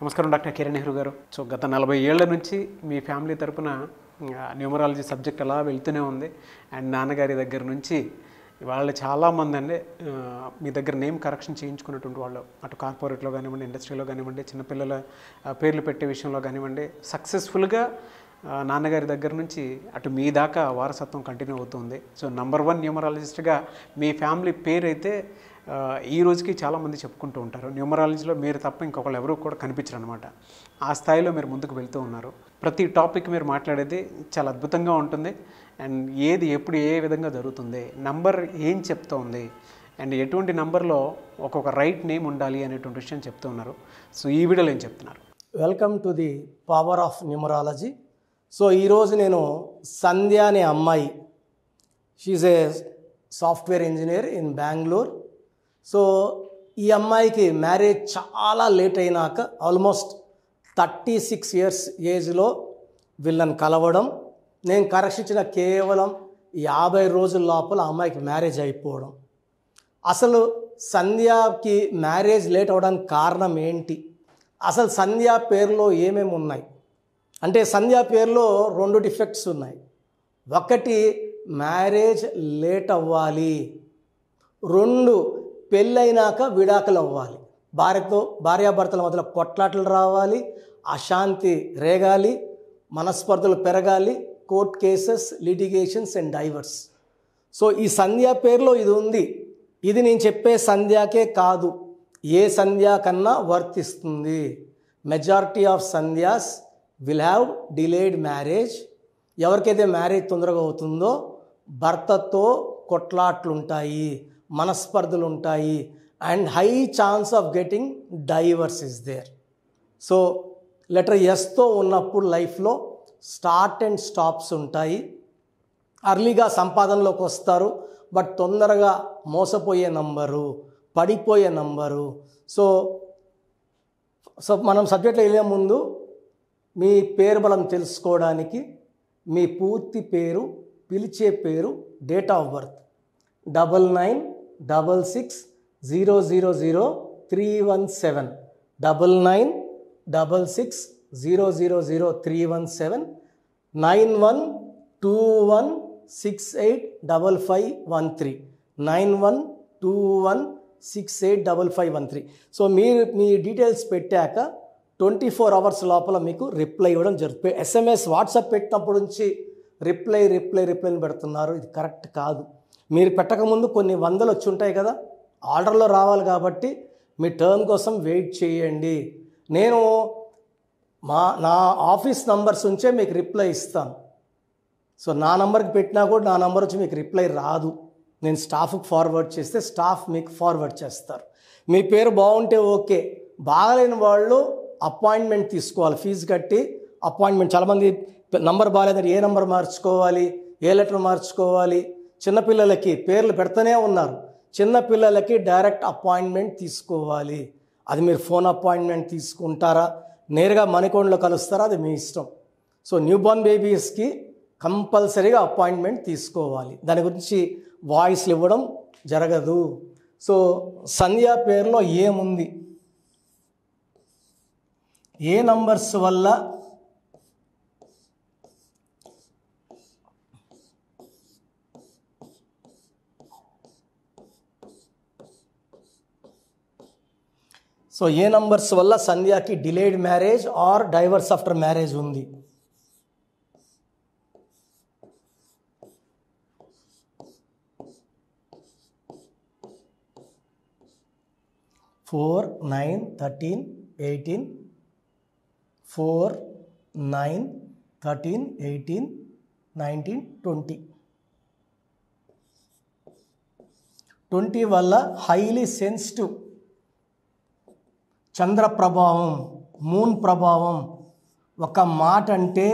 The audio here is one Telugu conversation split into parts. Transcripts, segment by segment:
నమస్కారం డాక్టర్ కిరణ్ నెహ్రూ గారు. సో గత 40 ఏళ్ల నుంచి మీ ఫ్యామిలీ తరపున న్యూమరాలజీ సబ్జెక్ట్ అలా వెళ్తూనే ఉంది. అండ్ నాన్నగారి దగ్గర నుంచి వాళ్ళు చాలామంది అండి మీ దగ్గర నేమ్ కరెక్షన్ చేయించుకున్నటువంటి వాళ్ళు, అటు కార్పొరేట్లో కానివ్వండి, ఇండస్ట్రీలో కానివ్వండి, చిన్నపిల్లల పేర్లు పెట్టే విషయంలో కానివ్వండి, సక్సెస్ఫుల్గా నాన్నగారి దగ్గర నుంచి అటు మీ దాకా వారసత్వం కంటిన్యూ అవుతుంది. సో నంబర్ 1 న్యూమరాలజిస్ట్గా మీ ఫ్యామిలీ పేరు అయితే ఈ రోజుకి చాలామంది చెప్పుకుంటూ ఉంటారు. న్యూమరాలజీలో మీరు తప్ప ఇంకొకళ్ళు ఎవరు కూడా కనిపించరు అనమాట. ఆ స్థాయిలో మీరు ముందుకు వెళ్తూ ఉన్నారు. ప్రతి టాపిక్ మీరు మాట్లాడేది చాలా అద్భుతంగా ఉంటుంది. అండ్ ఏది ఎప్పుడు ఏ విధంగా జరుగుతుంది, నంబర్ ఏం చెప్తోంది, అండ్ ఎటువంటి నంబర్లో ఒక్కొక్క రైట్ నేమ్ ఉండాలి అనేటువంటి విషయం చెప్తూ ఉన్నారు. సో ఈ వీడియోలో ఏం చెప్తున్నారు? Welcome to the power of numerology. So ఈరోజు నేను సంధ్య అనే అమ్మాయి, she a software engineer in Bengaluru. So ఈ అమ్మాయికి మ్యారేజ్ చాలా లేట్ అయినాక ఆల్మోస్ట్ 36 ఇయర్స్ ఏజ్లో వీళ్ళని కలవడం, నేను కరెక్షించిన కేవలం 50 రోజుల లోపల అమ్మాయికి మ్యారేజ్ అయిపోవడం. అసలు సంధ్యకి మ్యారేజ్ లేట్ అవ్వడానికి కారణం ఏంటి? అసలు సంధ్య పేరులో ఏమేమి ఉన్నాయి అంటే, సంధ్య పేరులో 2 డిఫెక్ట్స్ ఉన్నాయి. ఒకటి మ్యారేజ్ లేట్ అవ్వాలి, 2 పెళ్ళైనాక విడాకులు అవ్వాలి, భార్యాభర్తల మధ్యలో కొట్లాటలు రావాలి, అశాంతి రేగాలి, మనస్పర్ధలు పెరగాలి, court cases, litigations and divorce. So ఈ సంధ్య పేరులో ఇది ఉంది. ఇది నేను చెప్పే సంధ్యాకే కాదు, ఏ సంధ్య కన్నా వర్తిస్తుంది. Majority of Sandhyas will have delayed marriage. ఎవరికైతే మ్యారేజ్ తొందరగా అవుతుందో భర్తతో కొట్లాట్లుంటాయి, మనస్పర్ధలు ఉంటాయి, and high chance of getting divorce is there. So letter ఎస్తో ఉన్నప్పుడు లైఫ్లో స్టార్ట్ అండ్ స్టాప్స్ ఉంటాయి. అర్లీగా సంపాదనలోకి వస్తారు, బట్ తొందరగా మోసపోయే నంబరు, పడిపోయే నంబరు. సో మనం సబ్జెక్ట్లో వెళ్ళే ముందు మీ పేరు బలం తెలుసుకోవడానికి మీ పూర్తి పేరు, పిలిచే పేరు, డేట్ ఆఫ్ బర్త్ 9966000317, 9966000317, 9121685513, 9121685513. సో మీరు మీ డీటెయిల్స్ పెట్టాక 24 అవర్స్ లోపల మీకు రిప్లై ఇవ్వడం జరుగుతుంది. SMS వాట్సాప్ పెట్టినప్పటి నుంచి రిప్లైని పెడుతున్నారు, ఇది కరెక్ట్ కాదు. మీరు పెట్టకముందు కొన్ని వందలు వచ్చి ఉంటాయి కదా, ఆర్డర్లో రావాలి కాబట్టి మీ టర్న్ కోసం వెయిట్ చేయండి. నేను నా ఆఫీస్ నంబర్స్ ఉంచే మీకు రిప్లై ఇస్తాను. సో నా నంబర్కి పెట్టినా కూడా నా నంబర్ వచ్చి మీకు రిప్లై రాదు. నేను స్టాఫ్కి ఫార్వర్డ్ చేస్తే స్టాఫ్ మీకు ఫార్వర్డ్ చేస్తారు. మీ పేరు బాగుంటే ఓకే, బాగలేని వాళ్ళు అపాయింట్మెంట్ తీసుకోవాలి, ఫీజు కట్టి అపాయింట్మెంట్. చాలామంది నంబర్ బాగాలేదంటే ఏ నంబర్ మార్చుకోవాలి, ఏ లెటర్ మార్చుకోవాలి, చిన్నపిల్లలకి పేర్లు పెడుతూనే ఉన్నారు. చిన్నపిల్లలకి డైరెక్ట్ అపాయింట్మెంట్ తీసుకోవాలి. అది మీరు ఫోన్ అపాయింట్మెంట్ తీసుకుంటారా, నేరుగా మణికొండలో కలుస్తారా, అది మీ ఇష్టం. సో న్యూబార్న్ బేబీస్కి కంపల్సరీగా అపాయింట్మెంట్ తీసుకోవాలి. దాని గురించి వాయిస్లు ఇవ్వడం జరగదు. సో సంధ్య పేరులో ఏముంది, ఏ నంబర్స్ వల్ల సంధ్యాకి delayed marriage or divorce after marriage ఉంది? 4, 9, 13, 18, 4, 9, 13, 18, 19, 20. 20 వల్ల హైలీ సెన్సిటివ్, చంద్ర ప్రభావం, మూన్ ప్రభావం, ఒక మాట అంటే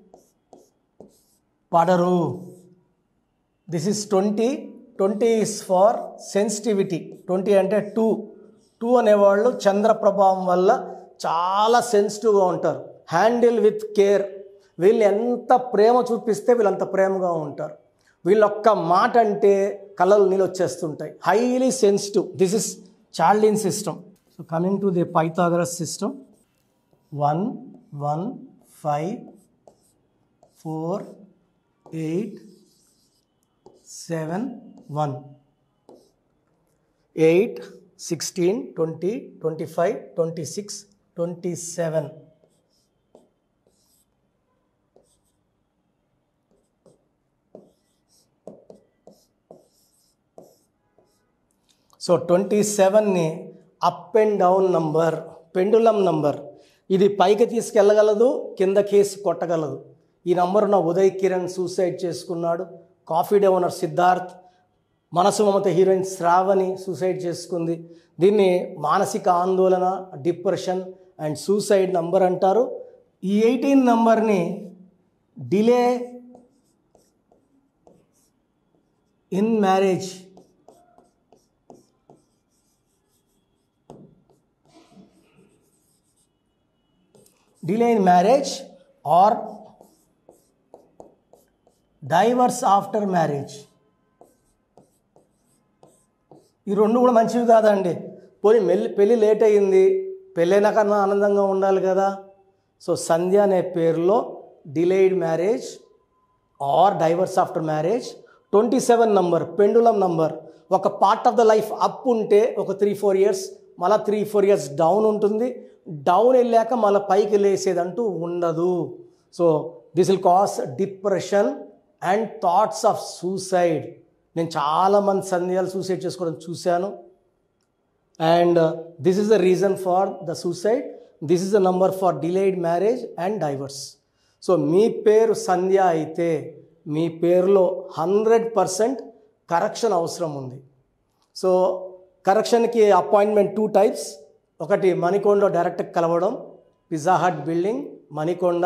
పడరు. This is 20. 20 is for sensitivity. 20 అంటే 2 అనేవాళ్ళు చంద్ర ప్రభావం వల్ల చాలా సెన్సిటివ్గా ఉంటారు. Handle with care. వీళ్ళు ఎంత ప్రేమ చూపిస్తే వీళ్ళంత ప్రేమగా ఉంటారు. వీళ్ళొక్క మాట అంటే కళ్ళలు నీళ్ళు వచ్చేస్తుంటాయి. Highly sensitive. This is Chaldean system. So coming to the Pythagoras system. 1 1 5 4 8 7 1 8 16 20 25 26 27. So 27ని up and down number, pendulum number. ఇది పైకి తీసుకెళ్ళగలదు, కింద కేసు కొట్టగలదు. ఈ నంబర్ ఉన్న ఉదయ్ కిరణ్ సూసైడ్ చేసుకున్నాడు. Coffee day owner Siddharth, Manasu Mamata heroine Shravani suicide చేసుకుంది. దీన్ని మానసిక ఆందోళన, డిప్రెషన్ అండ్ సూసైడ్ నంబర్ అంటారు. ఈ 18 నంబర్ని delay in marriage, delay in marriage or divorce after marriage. ఈ రెండు కూడా మంచివి కాదండి. పోనీ పెళ్ళి లేట్ అయ్యింది, పెళ్ళైనా కన్నా ఆనందంగా ఉండాలి కదా. సో సంధ్య అనే పేరులో delayed marriage or divorce after marriage. 27 number pendulum number. ఒక part of the life up ఉంటే ఒక 3-4 ఇయర్స్, మళ్ళీ 3-4 ఇయర్స్ డౌన్ ఉంటుంది. డౌన్ వెళ్ళాక మళ్ళీ పైకి లేసేదంటూ ఉండదు. So this will cause depression and thoughts of suicide. నేను చాలామంది సందేహాలు సూసైడ్ చేసుకోవడం చూశాను. And this is the reason for the suicide. This is the number for delayed marriage and divorce. So మీ పేరు సంధ్య అయితే మీ పేరులో 100% కరెక్షన్ అవసరం ఉంది. సో కరెక్షన్కి అపాయింట్మెంట్ 2 టైప్స్. ఒకటి మణికొండ డైరెక్ట్ కలవడం, pizza hut building Manikonda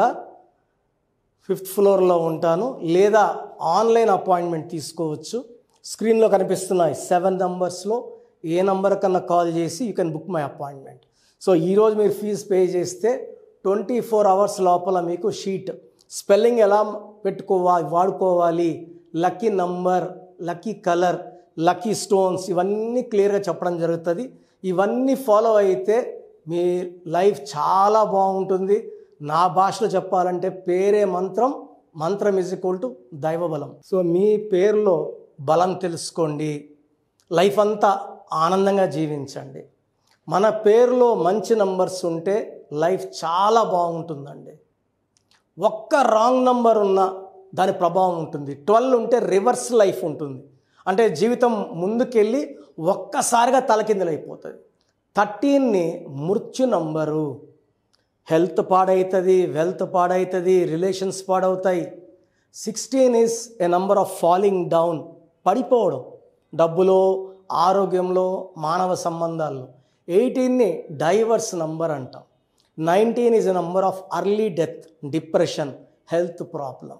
5th ఫ్లోర్లో ఉంటాను. లేదా ఆన్లైన్ అపాయింట్మెంట్ తీసుకోవచ్చు. స్క్రీన్లో కనిపిస్తున్నాయి 7 నంబర్స్లో ఏ నంబర్ కన్నా కాల్ చేసి you can book my appointment. So ఈరోజు మీరు ఫీజు పే చేస్తే 24 అవర్స్ లోపల మీకు షీట్, స్పెల్లింగ్ ఎలా వాడుకోవాలి, lucky number, lucky colour, lucky stones, ఇవన్నీ క్లియర్గా చెప్పడం జరుగుతుంది. ఇవన్నీ ఫాలో అయితే మీ లైఫ్ చాలా బాగుంటుంది. నా భాషలో చెప్పాలంటే పేరే మంత్రం, మంత్రం ఈజ్ ఈక్వల్ టు దైవబలం. సో మీ పేరులో బలం తెలుసుకోండి, లైఫ్ అంతా ఆనందంగా జీవించండి. మన పేరులో మంచి నంబర్స్ ఉంటే లైఫ్ చాలా బాగుంటుందండి. ఒక్క రాంగ్ నంబర్ ఉన్నా దాని ప్రభావం ఉంటుంది. 12 ఉంటే రివర్స్ లైఫ్ ఉంటుంది, అంటే జీవితం ముందుకెళ్ళి ఒక్కసారిగా తలకిందులైపోతుంది. 13ని మృత్యు నంబరు. హెల్త్ పాడవుతుంది, వెల్త్ పాడవుతుంది, రిలేషన్స్ పాడవుతాయి. 16 is a number of falling down, పడిపోవడం, డబ్బులో, ఆరోగ్యంలో, మానవ సంబంధాల్లో. 18ని డైవర్స్ నంబర్ అంటాం. 19 is a number of early death, depression, health problem.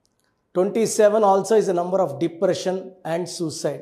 27 also is a number of depression and suicide.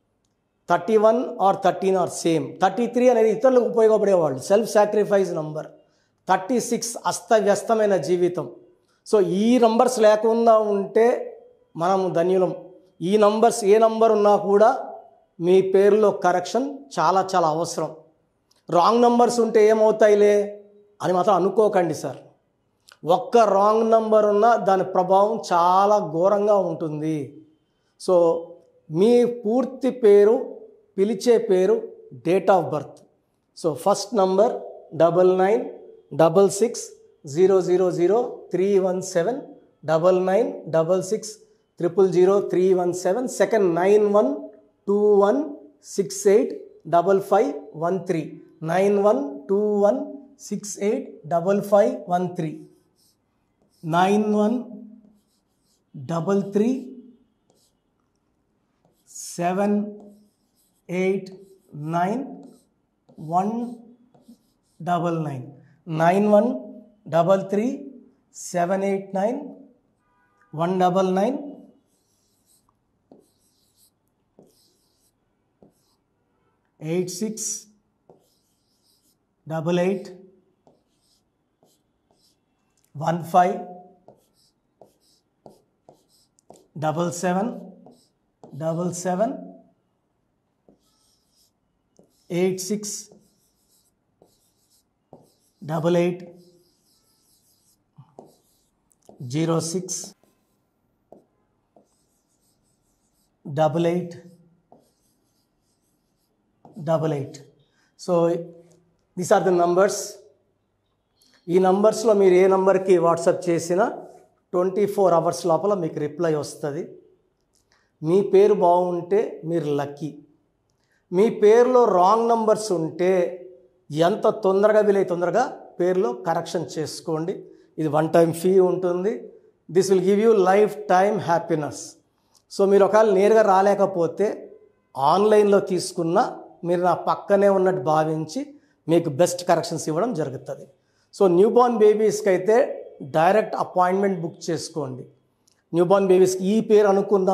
31 or 13 or same. 33 అనేది ఇతరులకు ఉపయోగపడేవాళ్ళు, సెల్ఫ్ సాక్రిఫైస్ నంబర్. 36 అస్తవ్యస్తమైన జీవితం. సో ఈ నంబర్స్ లేకుండా ఉంటే మనం ధన్యులం. ఈ నంబర్స్ ఏ నంబర్ ఉన్నా కూడా మీ పేరులో కరెక్షన్ చాలా చాలా అవసరం. రాంగ్ నంబర్స్ ఉంటే ఏమవుతాయిలే అని మాత్రం అనుకోకండి సార్. ఒక్క రాంగ్ నంబర్ ఉన్నా దాని ప్రభావం చాలా ఘోరంగా ఉంటుంది. సో మీ పూర్తి పేరు, పిలిచే పేరు, date of birth. So first number 9966000317, 9966000317. Second 9121685513, 9121685513, 9133789199, 9133789199, 8688157777, 8688157777, 06 88 88. So these are the numbers. ఈ నంబర్స్లో మీరు ఏ నంబర్కి వాట్సాప్ చేసినా 24 అవర్స్ లోపల మీకు రిప్లై వస్తుంది. మీ పేరు బాగుంటే మీరు లక్కీ. మీ పేరులో రాంగ్ నంబర్స్ ఉంటే ఎంత తొందరగా వీలైతే తొందరగా పేరులో కరెక్షన్ చేసుకోండి. ఇది 1 టైం ఫీ ఉంటుంది. This will give you life time happiness. So మీరు ఒకవేళ నేరుగా రాలేకపోతే ఆన్లైన్లో తీసుకున్న మీరు నా పక్కనే ఉన్నట్టు భావించి మీకు బెస్ట్ కరెక్షన్స్ ఇవ్వడం జరుగుతుంది. సో న్యూబార్న్ బేబీస్కి అయితే డైరెక్ట్ అపాయింట్మెంట్ బుక్ చేసుకోండి. న్యూబార్న్ బేబీస్కి ఈ పేరు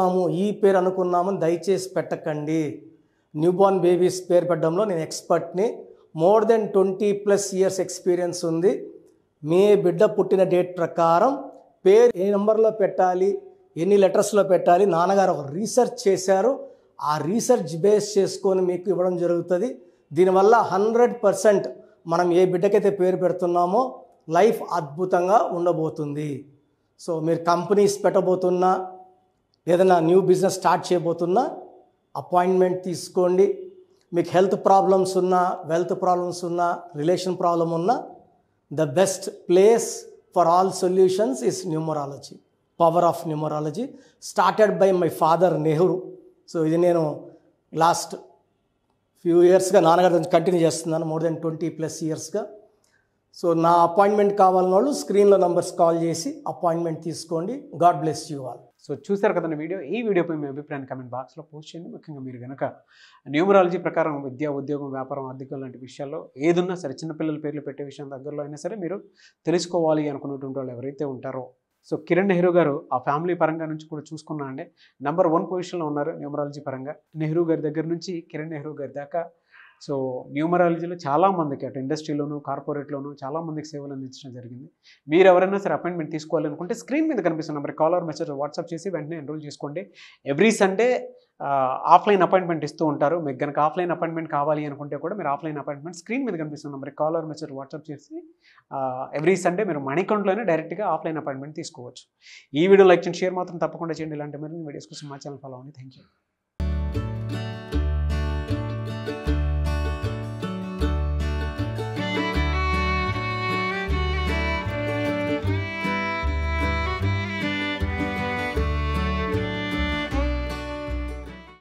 అనుకున్నాము దయచేసి పెట్టకండి. న్యూబార్న్ బేబీస్ పేరు పెట్టడంలో నేను ఎక్స్పర్ట్ని. మోర్ దెన్ 20+ ఇయర్స్ ఎక్స్పీరియన్స్ ఉంది. మీ బిడ్డ పుట్టిన డేట్ ప్రకారం పేరు ఏ నెంబర్లో పెట్టాలి, ఎన్ని లెటర్స్లో పెట్టాలి, నాన్నగారు ఒక రీసెర్చ్ చేశారు. ఆ రీసెర్చ్ బేస్ చేసుకొని మీకు ఇవ్వడం జరుగుతుంది. దీనివల్ల 100% మనం ఏ బిడ్డకైతే పేరు పెడుతున్నామో లైఫ్ అద్భుతంగా ఉండబోతుంది. సో మీరు కంపెనీస్ పెట్టబోతున్నా, ఏదైనా న్యూ బిజినెస్ స్టార్ట్ చేయబోతున్నా అపాయింట్మెంట్ తీసుకోండి. మీకు హెల్త్ ప్రాబ్లమ్స్ ఉన్నా, వెల్త్ ప్రాబ్లమ్స్ ఉన్నా, రిలేషన్ ప్రాబ్లం ఉన్నా, the best place for all solutions is numerology. Power of numerology started by my father Nehru. So ఇది నేను లాస్ట్ ఫ్యూ ఇయర్స్గా నాన్నగారి నుంచి కంటిన్యూ చేస్తున్నాను, మోర్ దెన్ 20+ ఇయర్స్గా. సో నా అపాయింట్మెంట్ కావాలన్న వాళ్ళు స్క్రీన్లో నంబర్స్ కాల్ చేసి అపాయింట్మెంట్ తీసుకోండి. God bless you all. So చూసారు కదండి వీడియో. ఈ వీడియోపై మీ అభిప్రాయాన్ని కామెంట్ బాక్స్లో పోస్ట్ చేయండి. ముఖ్యంగా మీరు కనుక న్యూమరాలజీ ప్రకారం విద్య, ఉద్యోగం, వ్యాపారం, ఆర్థికం లాంటి విషయాల్లో ఏదున్నా సరే, చిన్నపిల్లల పేర్లు పెట్టే విషయం దగ్గరలో అయినా సరే మీరు తెలుసుకోవాలి అనుకున్నటువంటి వాళ్ళు ఎవరైతే ఉంటారో, సో కిరణ్ నెహ్రూ గారు ఆ ఫ్యామిలీ పరంగా నుంచి కూడా చూసుకున్నా అండి నంబర్ 1 పొజిషన్లో ఉన్నారు న్యూమరాలజీ పరంగా. నెహ్రూ గారి దగ్గర నుంచి కిరణ్ నెహ్రూ గారి దాకా సో న్యూమరాలజీలో చాలామందికి అటు ఇండస్ట్రీలోను, కార్పొరేట్లోను చాలామందికి సేవలు అందించడం జరిగింది. మీరు ఎవరైనా సరే అపాయింట్మెంట్ తీసుకోవాలనుకుంటే స్క్రీన్ మీద కనిపిస్తున్న number call or message WhatsApp చేసి వెంటనే ఎన్రోల్ చేసుకోండి. ఎవ్రీ సండే ఆఫ్లైన్ అపాయింట్మెంట్ ఇస్తూ ఉంటారు. మీకు కనుక ఆఫ్లైన్ అపాయింట్మెంట్ కావాలి అనుకుంటే కూడా మీరు ఆఫ్లైన్ అపాయింట్మెంట్ స్క్రీన్ మీద కనిపిస్తున్న number call or message WhatsApp చేసి ఎవ్రీ సండే మీరు మణికంట్లోనే డైరెక్ట్గా ఆఫ్లైన్ అపాయింట్మెంట్ తీసుకోవచ్చు. ఈ వీడియో లైక్ చేయండి, షేర్ మాత్రం తప్పకుండా చేయండి. ఇలాంటి మరిన్ని వీడియోస్ కోసం మా ఛానల్ ఫాలో అవ్వండి. Thank you.